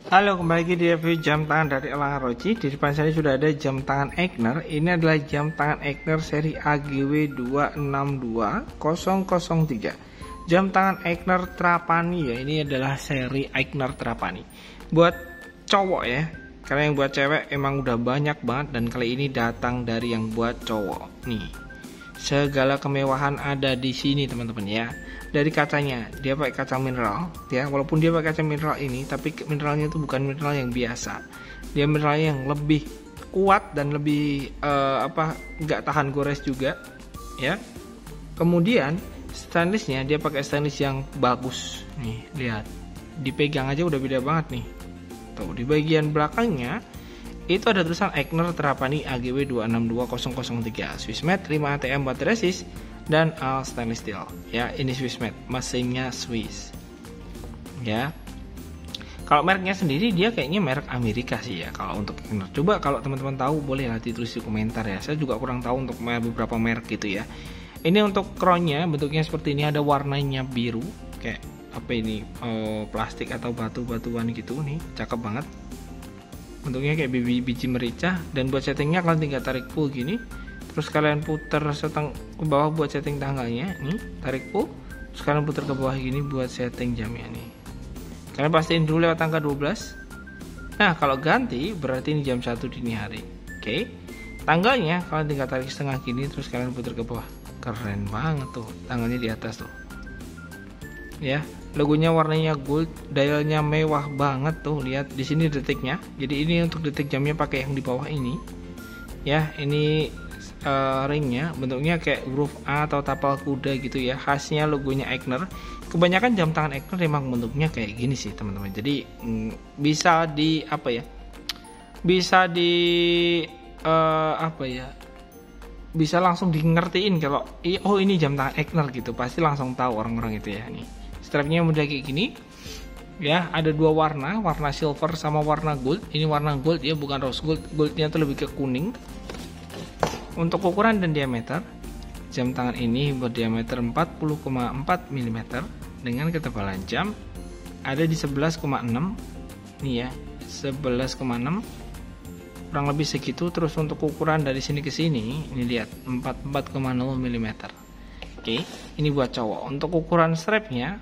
Halo, kembali lagi di review jam tangan dari Elang Aroji. Di depan saya sudah ada jam tangan Aigner. Ini adalah jam tangan Aigner seri AGW 262003. Jam tangan Aigner Trapani ya. Ini adalah seri Aigner Trapani. Buat cowok ya. Karena yang buat cewek emang udah banyak banget, dan kali ini datang dari yang buat cowok. Nih, segala kemewahan ada di sini teman-teman ya. Dari kacanya, dia pakai kaca mineral ya. Walaupun dia pakai kaca mineral ini, tapi mineralnya itu bukan mineral yang biasa. Dia mineral yang lebih kuat dan lebih nggak tahan gores juga ya. Kemudian stainlessnya, dia pakai stainless yang bagus nih, lihat, dipegang aja udah beda banget nih. Tuh, di bagian belakangnya itu ada tulisan Aigner Trapani AGW 262003, Swiss made, 5 ATM baterai resist, dan all stainless steel ya. Ini Swiss made, mesinnya Swiss ya. Kalau mereknya sendiri dia kayaknya merek Amerika sih ya kalau untuk Aigner. Coba kalau teman-teman tahu boleh nanti tulis di komentar ya. Saya juga kurang tahu untuk beberapa merek gitu ya. Ini untuk crownnya bentuknya seperti ini, ada warnanya biru kayak apa ini, plastik atau batu-batuan gitu nih, cakep banget. Bentuknya kayak biji merica. Dan buat settingnya kalian tinggal tarik full gini, terus kalian putar setengah ke bawah buat setting tanggalnya nih, tarik full, terus kalian putar ke bawah gini buat setting jamnya nih. Kalian pastiin dulu lewat angka 12. Nah, kalau ganti berarti ini jam 1 dini hari. Oke. Tanggalnya kalian tinggal tarik setengah gini, terus kalian putar ke bawah. Keren banget tuh, tanggalnya di atas tuh ya. Logonya warnanya gold, dialnya mewah banget tuh, lihat di sini detiknya. Jadi ini untuk detik jamnya pakai yang di bawah ini ya. Ini ringnya bentuknya kayak huruf A atau tapal kuda gitu ya, khasnya logonya Aigner. Kebanyakan jam tangan Aigner memang bentuknya kayak gini sih teman-teman. Jadi bisa di bisa langsung di ngertiin kalau oh ini jam tangan Aigner gitu, pasti langsung tahu orang-orang itu ya. Nih, strapnya udah kayak gini ya. Ada dua warna silver sama warna gold. Ini warna gold ya, bukan rose gold. Goldnya tuh lebih ke kuning. Untuk ukuran dan diameter, jam tangan ini berdiameter 40,4 mm dengan ketebalan jam ada di 11,6 nih ya, 11,6 kurang lebih segitu. Terus untuk ukuran dari sini ke sini, ini lihat 44,0 mm. Oke, ini buat cowok. Untuk ukuran strapnya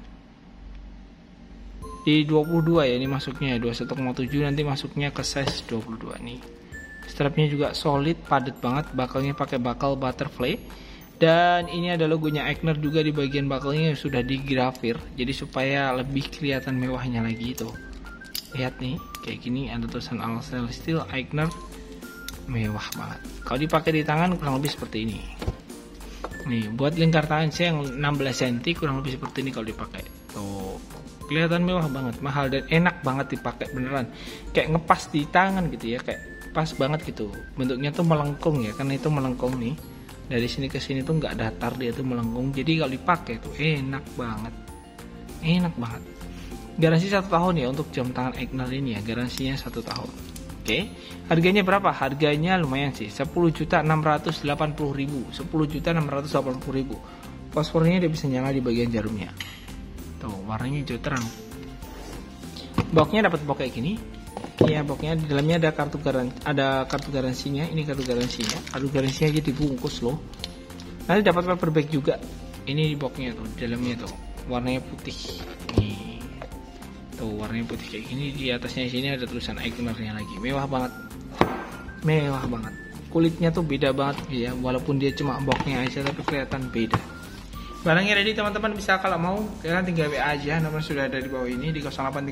di 22 ya, ini masuknya 21,7, nanti masuknya ke size 22 nih. Strapnya juga solid, padat banget, bakalnya pakai bakal butterfly. Dan ini ada logonya Aigner juga di bagian bakalnya yang sudah digrafir, jadi supaya lebih kelihatan mewahnya lagi itu. Lihat nih, kayak gini ada tulisan all stainless steel Aigner, mewah banget. Kalau dipakai di tangan kurang lebih seperti ini. Nih, buat lingkar tangan saya yang 16 cm kurang lebih seperti ini kalau dipakai. Tuh, kelihatan mewah banget, mahal dan enak banget dipakai, beneran. Kayak ngepas di tangan gitu ya, kayak pas banget gitu. Bentuknya tuh melengkung ya, karena itu melengkung nih. Dari sini ke sini tuh nggak datar, dia tuh melengkung. Jadi kalau dipakai tuh enak banget. Enak banget. Garansi 1 tahun ya untuk jam tangan Aigner ini ya, garansinya 1 tahun. Oke, harganya berapa? Harganya lumayan sih, 10.680.000, 10.680.000. Fosfornya dia bisa nyala di bagian jarumnya. Tuh, warnanya hijau terang. Boxnya dapat box kayak gini. Ya, boxnya di dalamnya ada kartu garansinya. Ini kartu garansinya. Kartu garansinya aja dibungkus loh. Nanti dapat paper bag juga. Ini di boxnya tuh, di dalamnya tuh warnanya putih. Nih, tuh warnanya putih kayak gini. Di atasnya sini ada tulisan Aigner-nya lagi. Mewah banget. Mewah banget. Kulitnya tuh beda banget ya. Walaupun dia cuma boxnya aja, tapi kelihatan beda. Barangnya ready teman-teman, bisa kalau mau kalian tinggal WA aja, nomor sudah ada di bawah ini di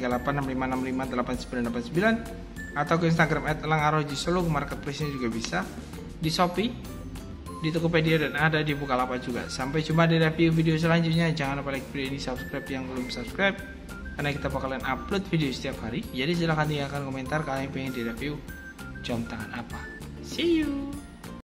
083865658989, atau ke Instagram @elangaroji Solo, ke marketplace-nya juga bisa, di Shopee, di Tokopedia, dan ada di Bukalapak juga. Sampai jumpa di review video selanjutnya. Jangan lupa like video ini, subscribe yang belum subscribe, karena kita bakalan upload video setiap hari. Jadi silahkan tinggalkan komentar kalian pengen di review jam tangan apa. See you.